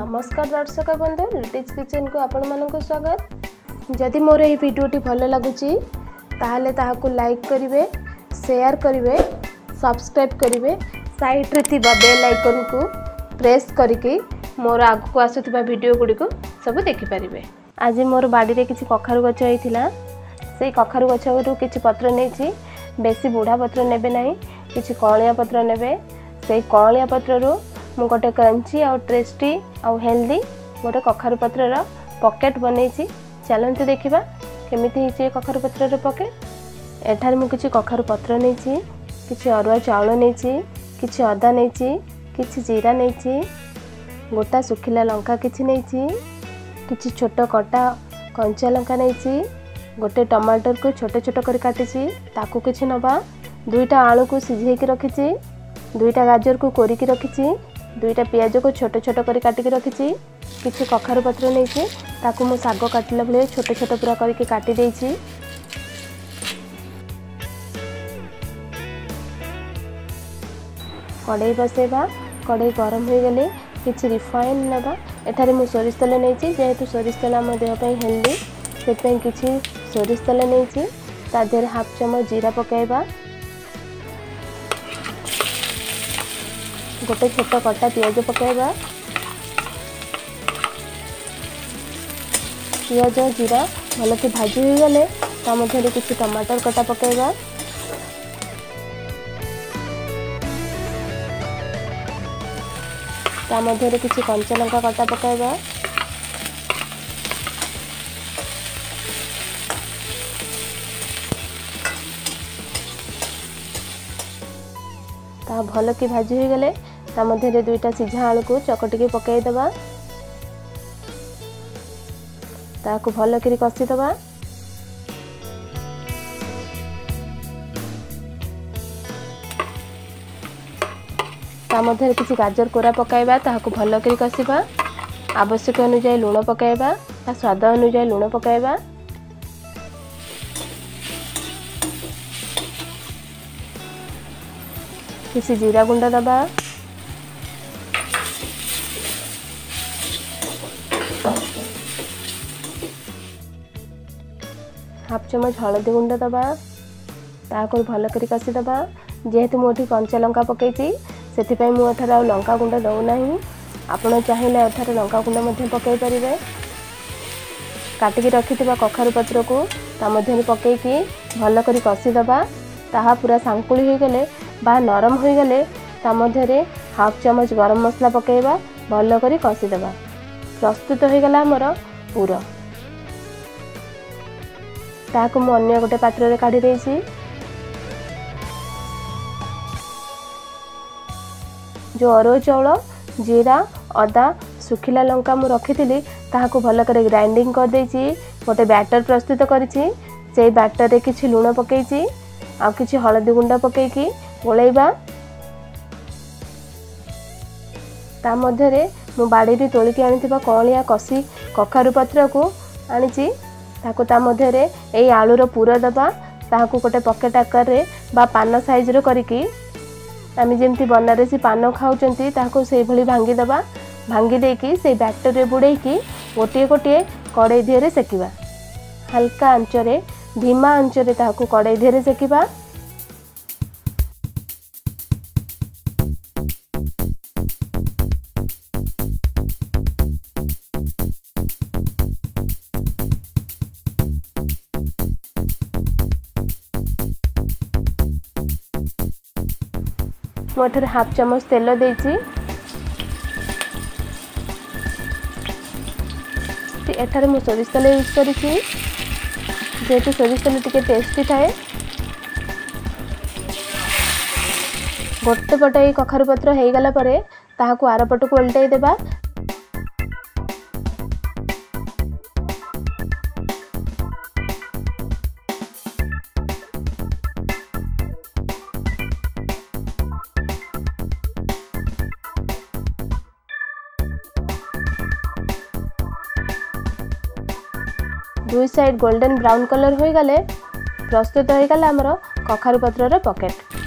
नमस्कार दर्शक बंधु लिटिज किचन को आपण मानक स्वागत। जदि मोर ये भिडियोटी भल लगुच ताहले ताहाकु लाइक करिवे, शेयर करिवे, सब्सक्राइब करिवे, साइड रे थिबा बेल आइकन को प्रेस करके मोर आगु को आसुथिबा वीडियो गुडी को सब देखि परिवे। आज मोर बाड़ी रे किछि कखारु गछ होइथिला, सेई कखारु गछरु किछि पत्र नेछि, बेसी बुढ़ा पत्र नेबे नाही, किछि कळिया पत्र नेबे। सेई कळिया पत्ररु मु गोटे क्रंची और टेस्टी और हेल्दी गोटे कखारु पत्रर पॉकेट बनैछि। चलंतु देखिबा केमिति हिछि कखारु पत्रर पॉकेट। एठार मु किछि कखारु पत्र नेछि, किछि अरुआ चाउल नेछि, किछि अदा नेछि, किछि जीरा नेछि, गोटा सुखिला लंका किछि नेछि, किछि छोट कटा कंचा लंका नेछि, गोटे टमाटर को छोट छोट कर काटिछि ताकू किछि नबा, दुईटा आलू को सिझेई के रखिछि, दुईटा गाजर को कोरी के रखिछि, दुईटा पियाज को छोट छोट कर काटिक रखिछि, किछि कखारु पत्र नेछि ताकू मु साग काटिला बेले छोट छोट पूरा करके काटी देछि। कड़ाई बसेबा, कड़ाई गरम हो गले किछि रिफाइन नेबा। एठारे मु सोरिष तेल नेछि, जेहेतु सोरिष तेल हम देह पई हेल्दी सेपई किछि सोरिष तेल नेछि। ता देहरे हाफ चम्मच जीरा पकाइबा, गोटे छोट कटा पियाज पकाइबा, पियाज जीरा भल कि भाजी हो गले ता मध्य किछि टमाटर कटा पकाइबा, ता मध्य किछि कंचा लंका कटा पकाइबा, ता भल कि भाजी हो गले ता मध्य दुईटा सिझा आलू को चकटिके पकाई दबा, ताकू भल करी कसी दबा। ता मध्य किछि गाजर कोरा पकाइबा, ताकू भल करी कसीबा। आवश्यक अनुसार लूण पकाइबा, ता स्वाद अनुसार लूण पकाइबा। किसी जीरा गुंडा दबा, हाफ चम्मच हलदी गुंडा दबा, ताको भल करी कसी दबा। जेहेतु मोठी कंचा लंका पकईची सेथिपाई मु एठार आ लंका गुंडा दउ नाही, आपण चाहिले एठार लंका गुंडा मध्ये पकई परिबे। काटिकी रखिथिबा कखारु पत्र को ता मध्ये पकईकी भल करी कसी दबा। ताहा पूरा सांकुली हो गले बा नरम हो गले ता मध्य हाफ चम्मच गरम मसला पकाइबा, भल करी कसी दबा। प्रस्तुत हो गला हमर पूर। ताकू मु अन्य गोटे पात्र रे काढी देछि। जो अरुआ चाउल, जीरा, अदा, सुखिला लंका मु रखिथिली ताहाकू भल करे ग्राइंडिंग कर देछि। गोटे बैटर प्रस्तुत करिछि। सेई बैटर रे किछि लूण पकईछि आ किछि हळदी गुंडा पकईकी गोलैबा। ता मध्यरे मु बाड़ी रे तोलिकी आनिथिबा कळिया कसी कखारु पत्र को आनिछि, ताकू ता मध्यरे एई आलूर पूर दबा। ताहाकू गोटे पॉकेट आकार रे बा पान साइज रो करिकी आमी जेमती बनारसी पान खाउचंती ताहाकू सेई भली भांगी दबा। भांगी देकी सेई बैटर रे बुड़ेकी गोटे गोटे कड़ाई दिहरे सेकिबा। हल्का आंचरे धीमा आंचरे ताहाकू कड़ाई दिहरे सेकिबा। मोठर हाफ चम्मच तेल देछि। एठारे मु सोरिष तेल यूज करिछि, जेहेतु सोरिष तेल टिके टेस्टी थाए। गोटे पट ए कखारु पत्र हो गला परे ताहाकू आर पट को उल्टाई देबा। दुई साइड गोल्डन ब्राउन कलर हो गले प्रस्तुत हो गला हमर कखारु पत्रर पॉकेट।